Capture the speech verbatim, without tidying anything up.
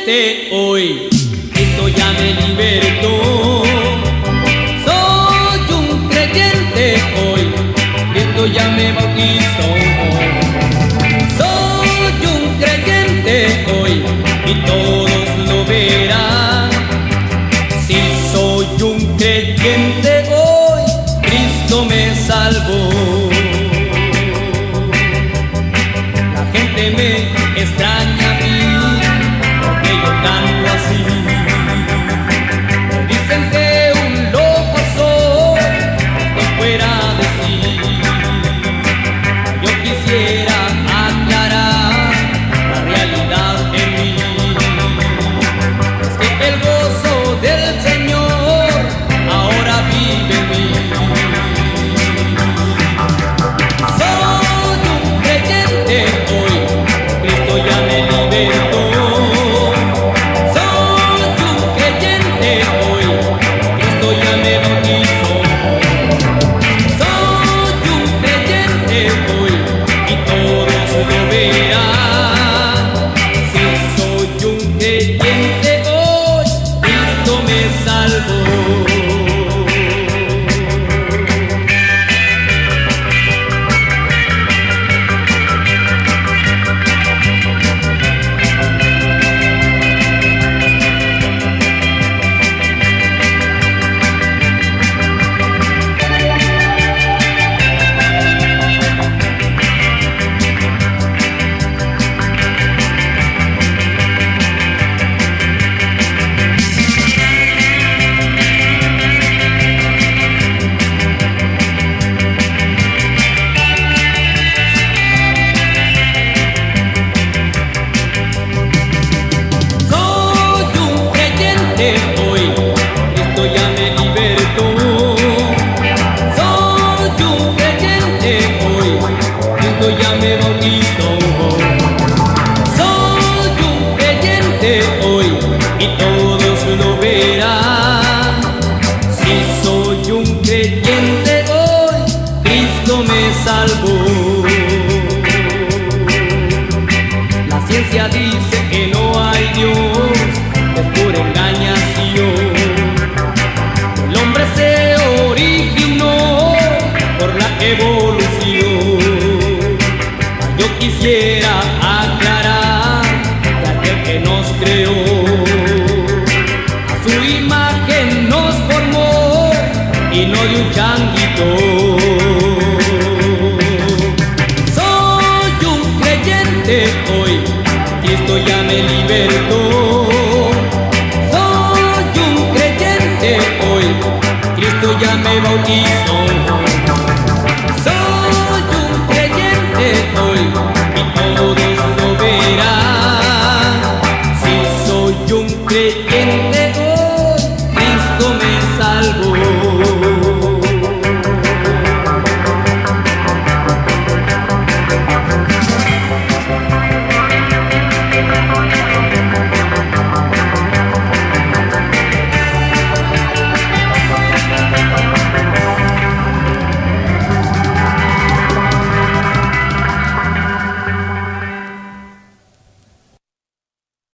creyente hoy, Cristo ya me libertó. Soy un creyente hoy, Cristo ya me bautizó. Soy un creyente hoy y todos lo verán. Si soy un creyente hoy, Cristo me salvó. La gente me extraña a mí porque yo canto así. Me dicen que un loco soy, estoy fuera de sí. Yo quisiera aclarar la realidad en mí. Es que el gozo del Señor ahora vive en mí. Soy un creyente hoy, Cristo ya me libertó. Soy un creyente hoy, Cristo ya me bautizó. Soy un creyente hoy y todos lo verán. Si soy un creyente hoy, Cristo me salvó. Hoy, Cristo ya me libertó. Soy un creyente hoy, Cristo ya me bautizó. Soy un creyente hoy y todos lo verán. Si soy un creyente hoy, Cristo me salvó. La ciencia dice que no hay Dios, es pura engañación. El hombre se originó por la evolución. Yo quisiera aclarar que aquel que nos creó, a su imagen nos formó y no de un changuito. Soy un creyente hoy, Cristo ya me libertó. Soy un creyente hoy, Cristo ya me bautizó.